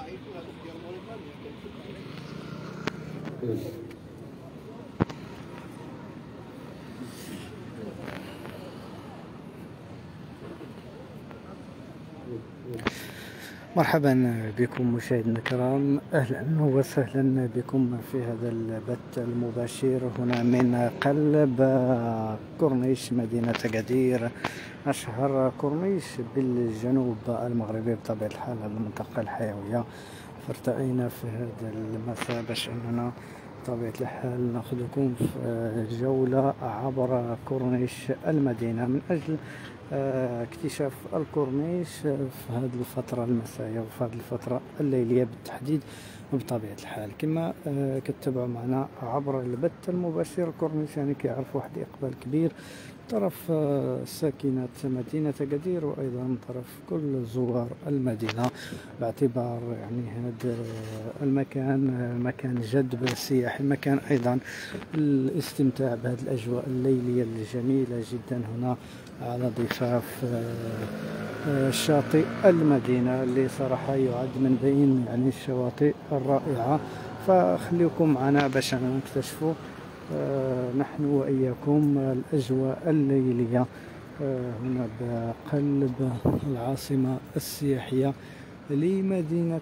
مرحبا بكم مشاهدينا الكرام، اهلا وسهلا بكم في هذا البث المباشر هنا من قلب كورنيش مدينة أكادير، اشهر كورنيش بالجنوب المغربي بطبيعة الحال، المنطقة الحيوية. فارتئينا في هذا المساء باش اننا بطبيعة الحال ناخذكم في جولة عبر كورنيش المدينة من اجل اكتشاف الكورنيش في هذه الفترة المسائية وفي هذه الفترة الليلية بالتحديد. بطبيعة الحال كما كتبعوا معنا عبر البث المباشر، الكورنيش يعني كيعرف واحد إقبال كبير طرف ساكنة مدينة أكادير وأيضا من طرف كل زوار المدينة، باعتبار يعني هذا المكان مكان جذب سياحي، مكان أيضا الاستمتاع بهذه الأجواء الليلية الجميلة جدا هنا على ضفاف شاطئ المدينة، اللي صراحة يعد من بين يعني الشواطئ الرائعة. فخليكم معنا باش نكتشفوا نحن وإياكم الأجواء الليلية هنا بقلب العاصمة السياحية لمدينة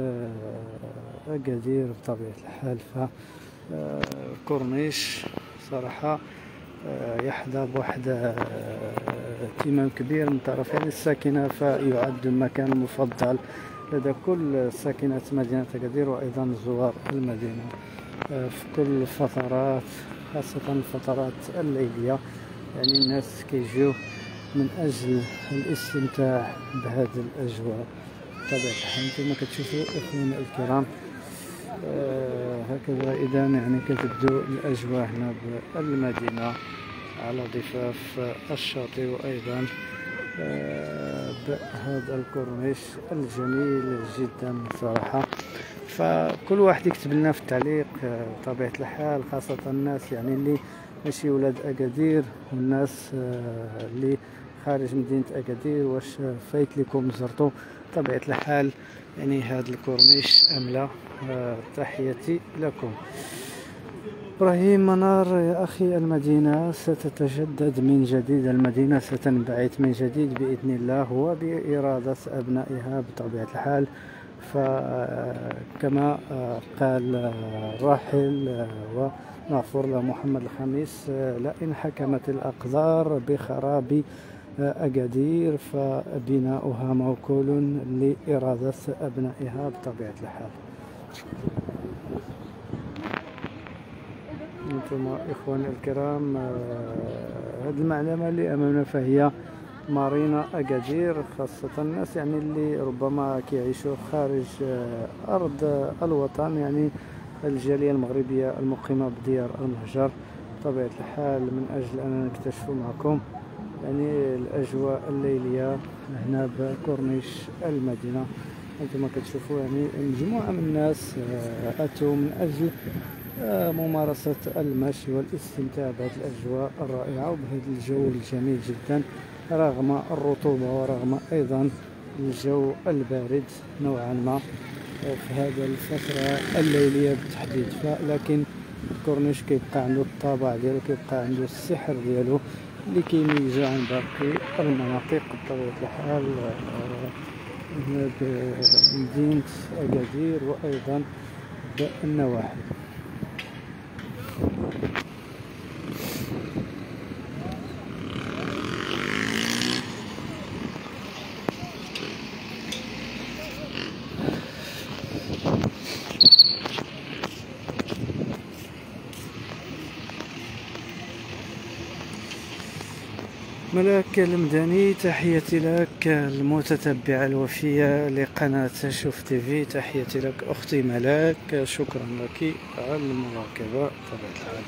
أكادير بطبيعة الحال. فكورنيش صراحة يحظى بواحد اهتمام كبير من طرف الساكنة، فيعد مكان مفضل لدى كل ساكنة مدينة أكادير وأيضا زوار المدينة في كل الفترات، خاصة الفترات الليلية. يعني الناس كيجيو من أجل الاستمتاع بهذه الأجواء بطبيعة الحال. كما كتشوفوا أخواننا الكرام هكذا إذا يعني كتبدو الأجواء هنا بالمدينة على ضفاف الشاطئ وأيضا بهذا الكورنيش الجميل جدا صراحة. فكل واحد يكتب لنا في التعليق بطبيعة الحال، خاصة الناس يعني اللي ماشي ولاد أكادير والناس اللي خارج مدينة أكادير، واش فايت لكم زرتوا بطبيعة الحال يعني هذا الكورنيش أم لا؟ تحياتي لكم. إبراهيم منار يا أخي، المدينة ستتجدد من جديد، المدينة ستنبعث من جديد بإذن الله وبإرادة أبنائها بطبيعة الحال. فكما قال الراحل ونغفر له محمد الخميس، لئن حكمت الأقدار بخراب أكادير فبناؤها موكول لإرادة أبنائها بطبيعة الحال. انتم إخواني الكرام، هذه المعلمة اللي أمامنا فهي مارينا أكادير، خاصة الناس يعني اللي ربما كيعيشوا خارج أرض الوطن، يعني الجالية المغربية المقيمة بديار المهجر بطبيعة الحال، من أجل أن نكتشف معكم يعني الأجواء الليلية هنا بكورنيش المدينة. أنتم كتشوفوا يعني مجموعة من الناس أتوا من أجل ممارسة المشي والاستمتاع بهذه الأجواء الرائعة وبهذا الجو الجميل جدا، رغم الرطوبة ورغم أيضا الجو البارد نوعا ما في هذه الفترة الليلية بالتحديد. لكن الكورنيش كيبقى عنده الطابع ديالو، كيبقى عنده السحر ديالو اللي كيميزو عن باقي المناطق بطبيعة الحال بمدينة أكادير وأيضا بالنواحي. ملاك المدني، تحياتي لك، المتتبعة الوفية لقناة شوف تي في، تحياتي لك أختي ملاك، شكرا لك على المراقبة بطبيعة الحال.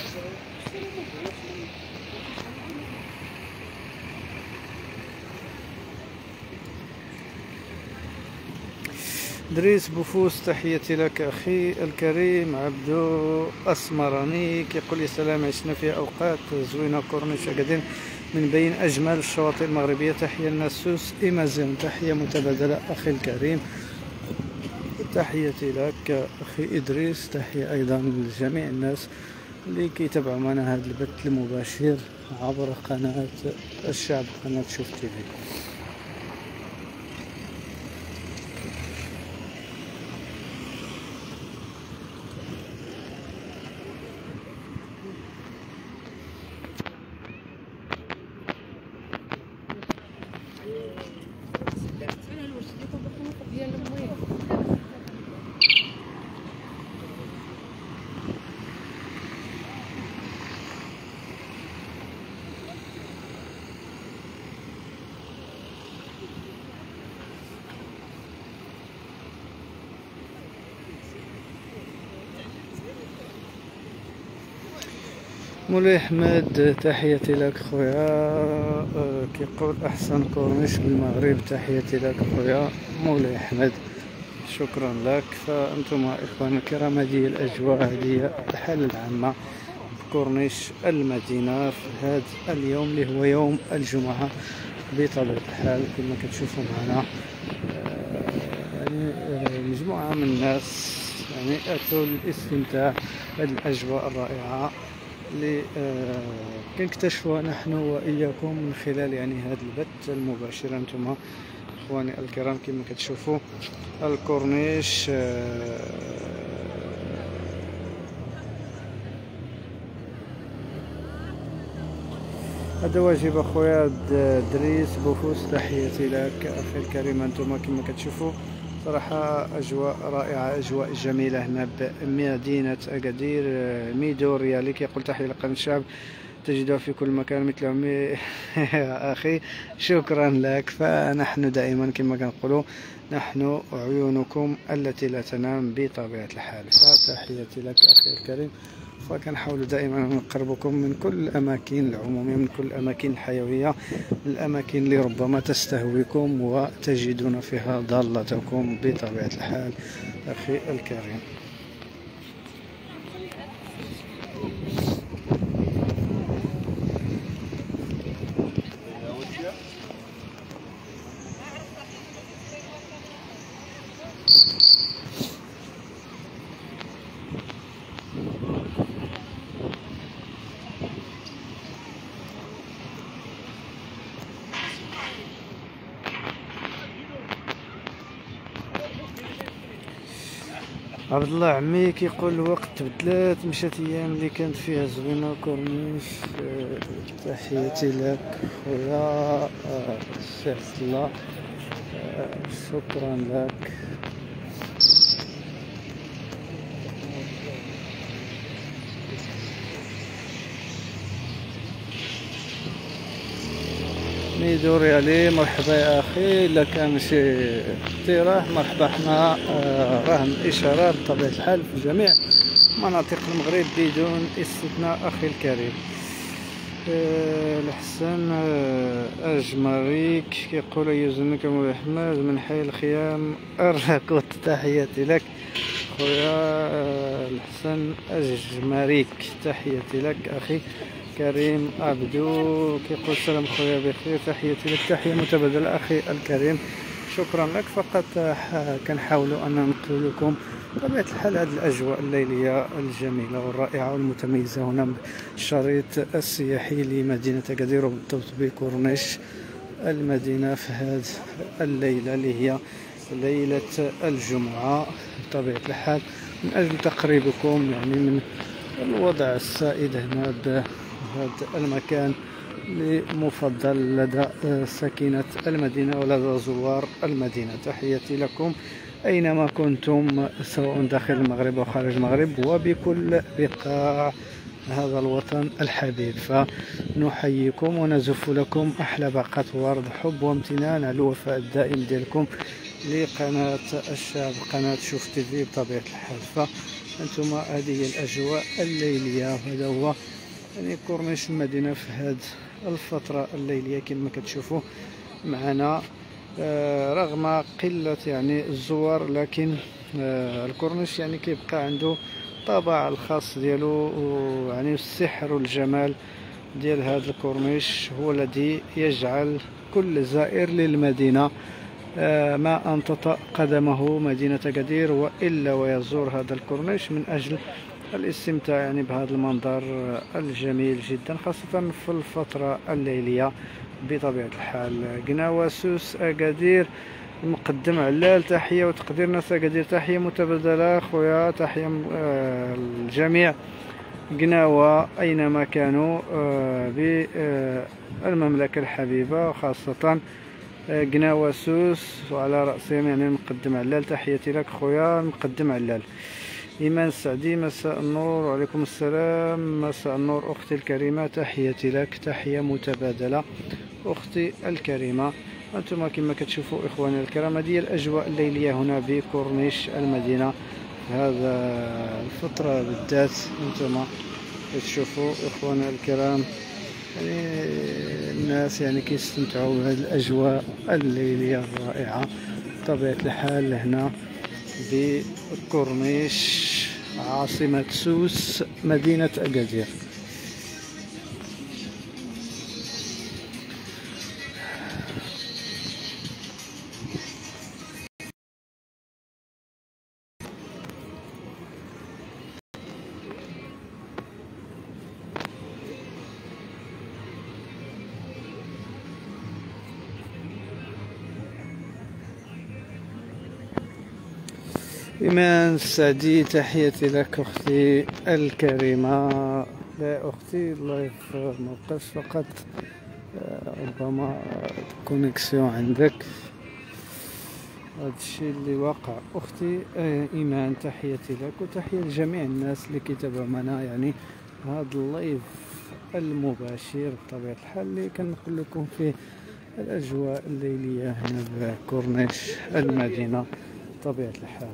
دريس بوفوس، تحياتي لك أخي الكريم. عبدو أسمراني كيقول لي سلام، عشنا فيها أوقات زوينة كورنيش أكادير من بين أجمل الشواطئ المغربية، تحية للناسوس إمازون، تحية متبادلة أخي الكريم. تحياتي لك أخي إدريس، تحية أيضا لجميع الناس اللي كيتابعوا معنا هذا البث المباشر عبر قناة الشعب، قناة شوف تيفي. مولاي احمد تحياتي لك خويا، كيقول احسن كورنيش بالمغرب. تحياتي لك خويا مولاي احمد، شكرا لك. فانتم اخواننا الكرام، هذه الاجواء، هذه الحاله العامه بكورنيش المدينه في هذا اليوم اللي هو يوم الجمعه. بطبيعه الحال كما كتشوفوا معنا يعني مجموعه من الناس يعني اتوا للاستمتاع بهذه الاجواء الرائعه اللي كنكتشفوها نحن واياكم من خلال يعني هذا البث المباشر. انتم اخواني الكرام كما كتشوفوا الكورنيش هذا واجب اخويا دريس بوفوس، تحياتي لك اخي الكريم. انتم كما كتشوفوا صراحة أجواء رائعة، أجواء جميلة هنا بمدينة أكادير. ميدو ريالي كيقول تحية لقناة الشعب تجدها في كل مكان مثل عمي يا أخي، شكرا لك. فنحن دائما كما كنقولوا نحن عيونكم التي لا تنام بطبيعة الحال. فتحياتي لك أخي الكريم. فكنحاولوا دائما نقربكم من كل الأماكن العمومية، من كل الأماكن الحيوية، الأماكن اللي ربما تستهويكم وتجدون فيها ضالتكم بطبيعة الحال أخي الكريم. عبد الله عمي كيقول الوقت تبدلات، مشات ايام اللي كانت فيها زوينه كورنيش. تحياتي لك خويا سي عبد الله، شكرا لك. ميدو ريالي مرحبا يا اخي، الا كان شي اقتراح مرحبا. حنا راه اشاره بطبيعه الحال في جميع مناطق المغرب بدون استثناء اخي الكريم. الحسن اجمريك كيقول يزنك مولاي احمد من حي الخيام الراكوت، تحياتي لك خويا الحسن اجمريك، تحياتي لك اخي كريم. عبدو كيقول السلام خويا بخير، تحياتي لك، تحيه متبادله اخي الكريم، شكرا لك. فقط كنحاولوا ان ننقل لكم بطبيعه الحال هذه الاجواء الليليه الجميله والرائعه والمتميزه هنا بالشريط السياحي لمدينه اكادير، وبالضبط بكورنيش المدينه في هذه الليله اللي هي ليله الجمعه بطبيعه الحال، من اجل تقريبكم يعني من الوضع السائد هنا بهذا المكان المفضل لدى ساكنة المدينة ولدى زوار المدينة. تحياتي لكم أينما كنتم سواء داخل المغرب أو خارج المغرب وبكل بقاع هذا الوطن الحبيب. فنحييكم ونزف لكم أحلى باقات ورد حب وامتنان على الوفاء الدائم ديالكم لقناة الشعب، قناة شوف تيفي بطبيعة الحال. فأنتم هذه الأجواء الليلية، وهذا هو يعني كورنيش المدينة في هذه الفترة الليلية كما كتشوفوا معنا. رغم قلة يعني الزوار، لكن الكورنيش يعني كيبقى عنده طابع الخاص ديالو، يعني السحر والجمال ديال هذا الكورنيش هو الذي يجعل كل زائر للمدينة ما أن تطأ قدمه مدينة أكادير وإلا ويزور هذا الكورنيش من أجل الاستمتاع يعني بهذا المنظر الجميل جدا، خاصة في الفترة الليلية. بطبيعة الحال قناوة سوس أكادير، مقدم علال، تحية وتقدير ناس أكادير، تحية متبادلة خويا، تحية الجميع قناوة أينما كانوا بالمملكة الحبيبة، خاصة قناوة سوس وعلى رأسهم يعني المقدم علال. تحياتي لك خويا المقدم علال. إيمان السعدي، مساء النور. وعليكم السلام، مساء النور أختي الكريمة، تحياتي لك، تحية متبادلة أختي الكريمة. أنتم كما كتشوفوا إخواني الكرام، هذه الأجواء الليلية هنا بكورنيش المدينة هذا الفترة بالذات. أنتم كتشوفوا إخواني الكرام يعني الناس يعني كيستمتعوا بهذه الأجواء الليلية الرائعة بطبيعة الحال هنا بكورنيش عاصمة سوس مدينة أكادير. إيمان السعدي، تحياتي لك أختي الكريمة. لا أختي اللايف موقف فقط، ربما كونيكسيون عندك، هذا الشيء اللي واقع. أختي إيمان، تحياتي لك وتحية لجميع الناس اللي كيتابعوا معنا يعني هذا اللايف المباشر بطبيعة الحال اللي كنقول لكم فيه الأجواء الليلية هنا بكورنيش المدينة بطبيعة الحال.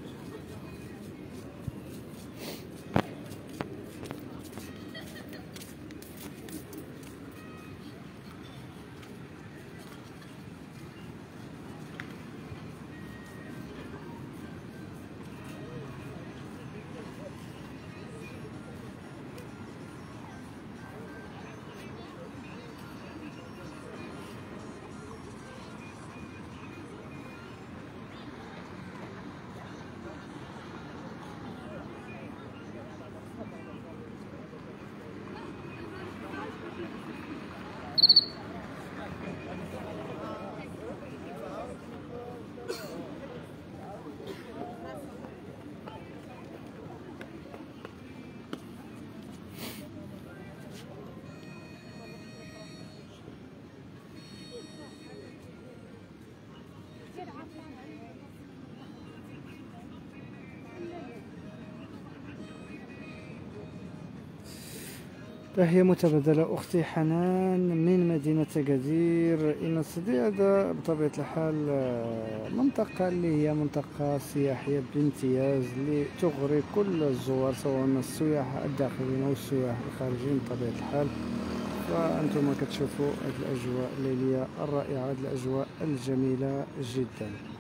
تحية متبادلة أختي حنان من مدينة أكادير. إن الصديق هذا بطبيعة الحال منطقة اللي هي منطقة سياحية بامتياز اللي تغري كل الزوار، سواء السياح الداخليين أو السياح الخارجيين بطبيعة الحال. فأنتم كتشوفوا هذه الأجواء الليلية الرائعة، هذه الأجواء الجميلة جدا.